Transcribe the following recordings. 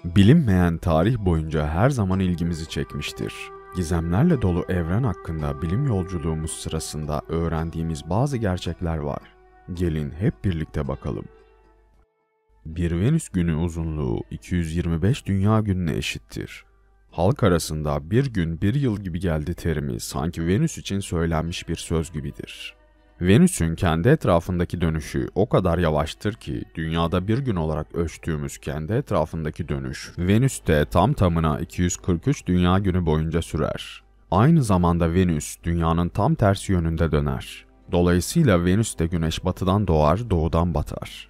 Bilinmeyen tarih boyunca her zaman ilgimizi çekmiştir. Gizemlerle dolu evren hakkında bilim yolculuğumuz sırasında öğrendiğimiz bazı gerçekler var. Gelin hep birlikte bakalım. Bir Venüs günü uzunluğu 225 dünya gününe eşittir. Halk arasında bir gün bir yıl gibi geldi terimi sanki Venüs için söylenmiş bir söz gibidir. Venüs'ün kendi etrafındaki dönüşü o kadar yavaştır ki dünyada bir gün olarak ölçtüğümüz kendi etrafındaki dönüş Venüs'te tam tamına 243 dünya günü boyunca sürer. Aynı zamanda Venüs dünyanın tam tersi yönünde döner. Dolayısıyla Venüs'te güneş batıdan doğar, doğudan batar.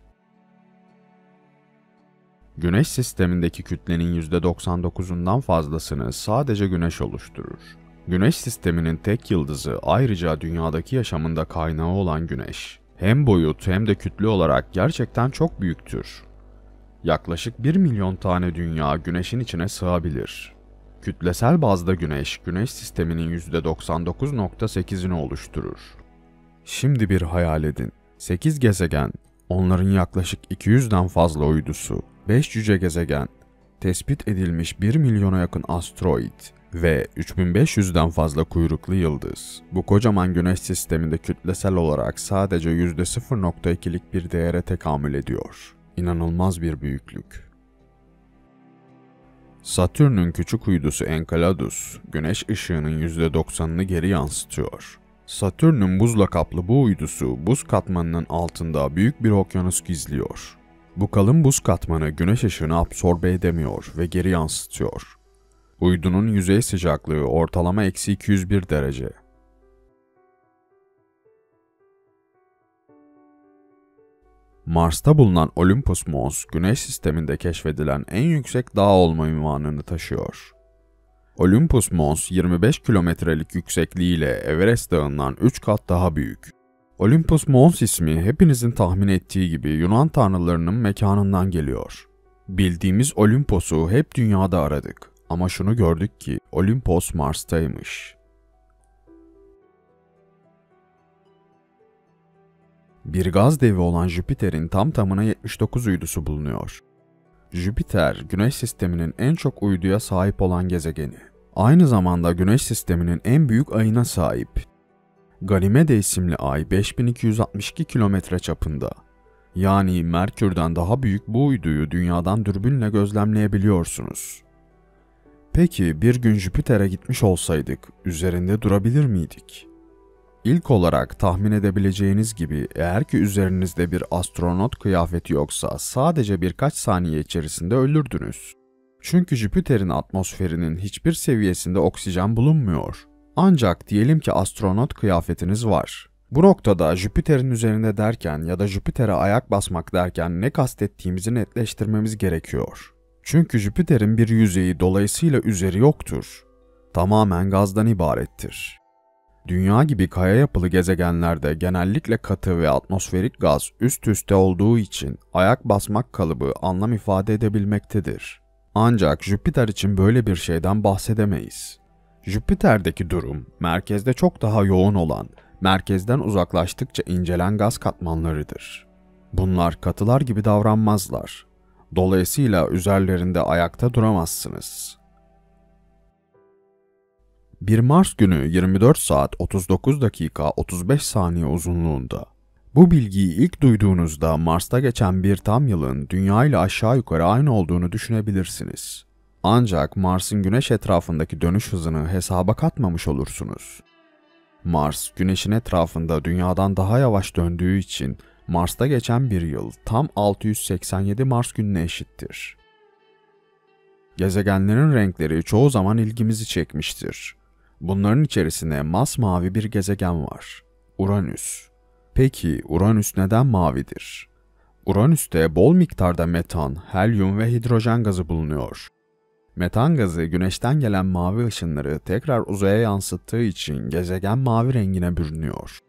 Güneş sistemindeki kütlenin %99'undan fazlasını sadece Güneş oluşturur. Güneş sisteminin tek yıldızı ayrıca dünyadaki yaşamın da kaynağı olan Güneş. Hem boyut hem de kütle olarak gerçekten çok büyüktür. Yaklaşık 1 milyon tane dünya Güneş'in içine sığabilir. Kütlesel bazda Güneş sisteminin %99.8'ini oluşturur. Şimdi bir hayal edin. 8 gezegen, onların yaklaşık 200'den fazla uydusu, 5 cüce gezegen, tespit edilmiş 1 milyona yakın asteroid ve 3500'den fazla kuyruklu yıldız. Bu kocaman güneş sisteminde kütlesel olarak sadece %0.2'lik bir değere tekamül ediyor. İnanılmaz bir büyüklük. Satürn'ün küçük uydusu Enceladus, güneş ışığının %90'ını geri yansıtıyor. Satürn'ün buzla kaplı bu uydusu buz katmanının altında büyük bir okyanus gizliyor. Bu kalın buz katmanı güneş ışığını absorbe edemiyor ve geri yansıtıyor. Uydunun yüzey sıcaklığı ortalama -201 derece. Mars'ta bulunan Olympus Mons, Güneş sisteminde keşfedilen en yüksek dağ olma unvanını taşıyor. Olympus Mons, 25 kilometrelik yüksekliğiyle Everest Dağı'ndan 3 kat daha büyük. Olympus Mons ismi hepinizin tahmin ettiği gibi Yunan tanrılarının mekanından geliyor. Bildiğimiz Olimpos'u hep dünyada aradık ama şunu gördük ki Olimpos Mars'taymış. Bir gaz devi olan Jüpiter'in tam tamına 79 uydusu bulunuyor. Jüpiter, Güneş sisteminin en çok uyduya sahip olan gezegeni. Aynı zamanda Güneş sisteminin en büyük ayına sahip. Ganymede isimli ay 5262 kilometre çapında. Yani Merkür'den daha büyük bu uyduyu dünyadan dürbünle gözlemleyebiliyorsunuz. Peki bir gün Jüpiter'e gitmiş olsaydık üzerinde durabilir miydik? İlk olarak tahmin edebileceğiniz gibi eğer ki üzerinizde bir astronot kıyafeti yoksa sadece birkaç saniye içerisinde ölürdünüz. Çünkü Jüpiter'in atmosferinin hiçbir seviyesinde oksijen bulunmuyor. Ancak diyelim ki astronot kıyafetiniz var. Bu noktada Jüpiter'in üzerinde derken ya da Jüpiter'e ayak basmak derken ne kastettiğimizi netleştirmemiz gerekiyor. Çünkü Jüpiter'in bir yüzeyi dolayısıyla üzeri yoktur. Tamamen gazdan ibarettir. Dünya gibi kaya yapılı gezegenlerde genellikle katı ve atmosferik gaz üst üste olduğu için ayak basmak kalıbı anlam ifade edebilmektedir. Ancak Jüpiter için böyle bir şeyden bahsedemeyiz. Jüpiter'deki durum, merkezde çok daha yoğun olan, merkezden uzaklaştıkça incelen gaz katmanlarıdır. Bunlar katılar gibi davranmazlar. Dolayısıyla üzerlerinde ayakta duramazsınız. Bir Mars günü 24 saat 39 dakika 35 saniye uzunluğunda. Bu bilgiyi ilk duyduğunuzda Mars'ta geçen bir tam yılın Dünya ile aşağı yukarı aynı olduğunu düşünebilirsiniz. Ancak Mars'ın Güneş etrafındaki dönüş hızını hesaba katmamış olursunuz. Mars, Güneş'in etrafında Dünya'dan daha yavaş döndüğü için Mars'ta geçen bir yıl tam 687 Mars gününe eşittir. Gezegenlerin renkleri çoğu zaman ilgimizi çekmiştir. Bunların içerisinde masmavi bir gezegen var. Uranüs. Peki Uranüs neden mavidir? Uranüs'te bol miktarda metan, helyum ve hidrojen gazı bulunuyor. Metan gazı güneşten gelen mavi ışınları tekrar uzaya yansıttığı için gezegen mavi rengine bürünüyor.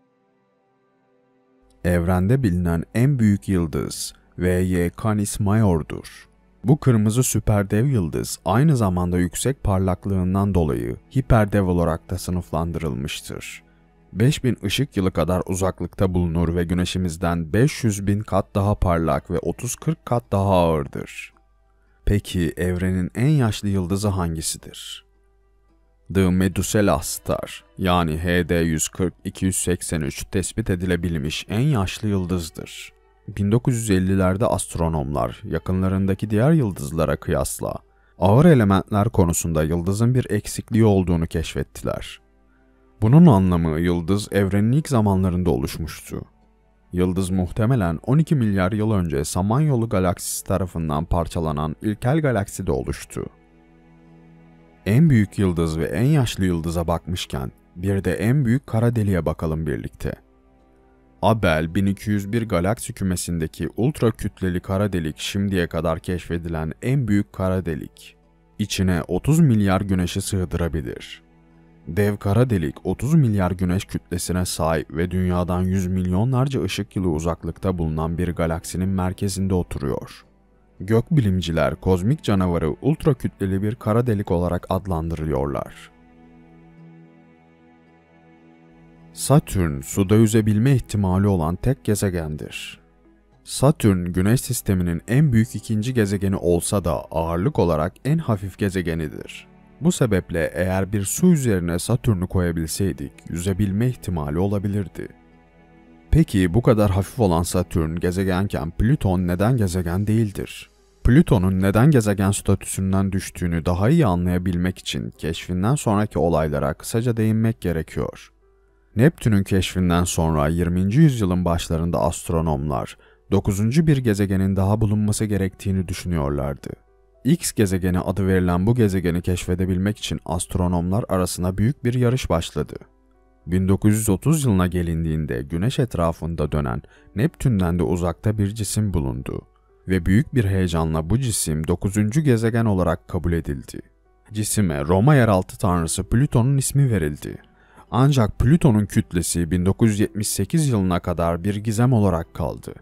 Evrende bilinen en büyük yıldız VY Canis Major'dur. Bu kırmızı süperdev yıldız aynı zamanda yüksek parlaklığından dolayı hiperdev olarak da sınıflandırılmıştır. 5000 ışık yılı kadar uzaklıkta bulunur ve güneşimizden 500.000 kat daha parlak ve 30-40 kat daha ağırdır. Peki evrenin en yaşlı yıldızı hangisidir? The Methuselah Star yani HD 140-283 tespit edilebilmiş en yaşlı yıldızdır. 1950'lerde astronomlar yakınlarındaki diğer yıldızlara kıyasla ağır elementler konusunda yıldızın bir eksikliği olduğunu keşfettiler. Bunun anlamı yıldız evrenin ilk zamanlarında oluşmuştu. Yıldız muhtemelen 12 milyar yıl önce Samanyolu galaksisi tarafından parçalanan ilkel galakside oluştu. En büyük yıldız ve en yaşlı yıldıza bakmışken bir de en büyük kara deliğe bakalım birlikte. Abell 1201 galaksi kümesindeki ultra kütleli kara delik şimdiye kadar keşfedilen en büyük kara delik. İçine 30 milyar güneşi sığdırabilir. Dev kara delik 30 milyar güneş kütlesine sahip ve dünyadan yüz milyonlarca ışık yılı uzaklıkta bulunan bir galaksinin merkezinde oturuyor. Gökbilimciler kozmik canavarı ultra kütleli bir kara delik olarak adlandırıyorlar. Satürn, suda yüzebilme ihtimali olan tek gezegendir. Satürn, Güneş sisteminin en büyük ikinci gezegeni olsa da ağırlık olarak en hafif gezegenidir. Bu sebeple eğer bir su üzerine Satürn'ü koyabilseydik, yüzebilme ihtimali olabilirdi. Peki bu kadar hafif olan Satürn gezegenken Plüton neden gezegen değildir? Plüton'un neden gezegen statüsünden düştüğünü daha iyi anlayabilmek için keşfinden sonraki olaylara kısaca değinmek gerekiyor. Neptün'ün keşfinden sonra 20. yüzyılın başlarında astronomlar 9. bir gezegenin daha bulunması gerektiğini düşünüyorlardı. X gezegeni adı verilen bu gezegeni keşfedebilmek için astronomlar arasında büyük bir yarış başladı. 1930 yılına gelindiğinde Güneş etrafında dönen Neptün'den de uzakta bir cisim bulundu ve büyük bir heyecanla bu cisim 9. gezegen olarak kabul edildi. Cisime Roma yeraltı tanrısı Plüton'un ismi verildi. Ancak Plüton'un kütlesi 1978 yılına kadar bir gizem olarak kaldı.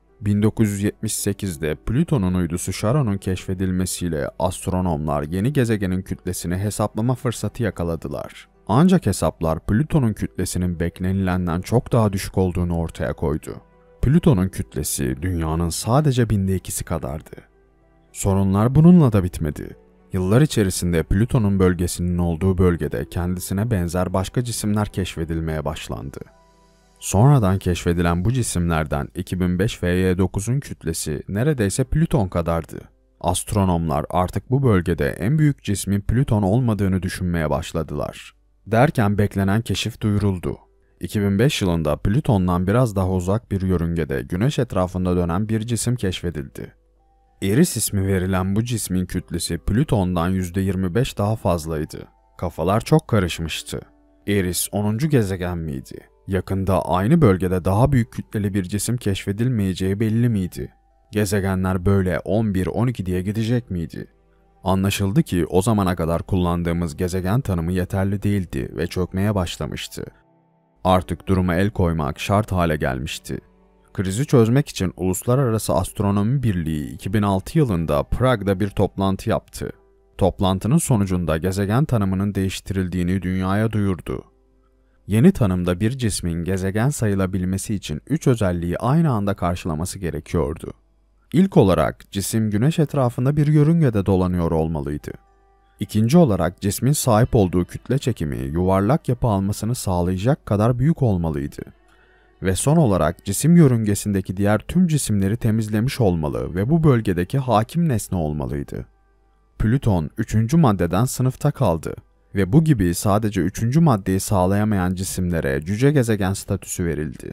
1978'de Plüton'un uydusu Charon'un keşfedilmesiyle astronomlar yeni gezegenin kütlesini hesaplama fırsatı yakaladılar. Ancak hesaplar Plüton'un kütlesinin beklenilenden çok daha düşük olduğunu ortaya koydu. Plüton'un kütlesi Dünya'nın sadece 2/1000'si kadardı. Sorunlar bununla da bitmedi. Yıllar içerisinde Plüton'un bölgesinin olduğu bölgede kendisine benzer başka cisimler keşfedilmeye başlandı. Sonradan keşfedilen bu cisimlerden 2005 FY9'un kütlesi neredeyse Plüton kadardı. Astronomlar artık bu bölgede en büyük cismin Plüton olmadığını düşünmeye başladılar. Derken beklenen keşif duyuruldu. 2005 yılında Plüton'dan biraz daha uzak bir yörüngede Güneş etrafında dönen bir cisim keşfedildi. Eris ismi verilen bu cismin kütlesi Plüton'dan %25 daha fazlaydı. Kafalar çok karışmıştı. Eris 10. gezegen miydi? Yakında aynı bölgede daha büyük kütleli bir cisim keşfedilmeyeceği belli miydi? Gezegenler böyle 11-12 diye gidecek miydi? Anlaşıldı ki o zamana kadar kullandığımız gezegen tanımı yeterli değildi ve çökmeye başlamıştı. Artık duruma el koymak şart hale gelmişti. Krizi çözmek için Uluslararası Astronomi Birliği 2006 yılında Prag'da bir toplantı yaptı. Toplantının sonucunda gezegen tanımının değiştirildiğini dünyaya duyurdu. Yeni tanımda bir cismin gezegen sayılabilmesi için 3 özelliği aynı anda karşılaması gerekiyordu. İlk olarak cisim Güneş etrafında bir yörüngede dolanıyor olmalıydı. İkinci olarak cismin sahip olduğu kütle çekimi yuvarlak yapı almasını sağlayacak kadar büyük olmalıydı. Ve son olarak cisim yörüngesindeki diğer tüm cisimleri temizlemiş olmalı ve bu bölgedeki hakim nesne olmalıydı. Plüton 3. maddeden sınıfta kaldı ve bu gibi sadece 3. maddeyi sağlayamayan cisimlere cüce gezegen statüsü verildi.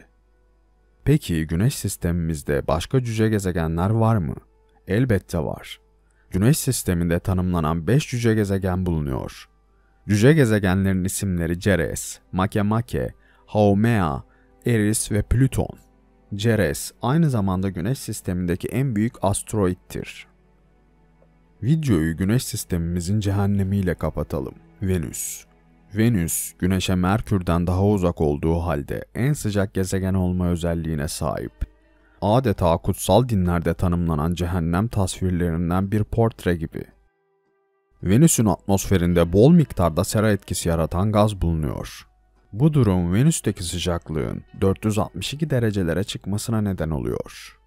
Peki Güneş sistemimizde başka cüce gezegenler var mı? Elbette var. Güneş sisteminde tanımlanan 5 cüce gezegen bulunuyor. Cüce gezegenlerin isimleri Ceres, Makemake, Haumea, Eris ve Plüton. Ceres aynı zamanda Güneş sistemindeki en büyük asteroittir. Videoyu Güneş sistemimizin cehennemiyle kapatalım. Venüs. Venüs, Güneş'e Merkür'den daha uzak olduğu halde en sıcak gezegen olma özelliğine sahip. Adeta kutsal dinlerde tanımlanan cehennem tasvirlerinden bir portre gibi. Venüs'ün atmosferinde bol miktarda sera etkisi yaratan gaz bulunuyor. Bu durum Venüs'teki sıcaklığın 462 derecelere çıkmasına neden oluyor.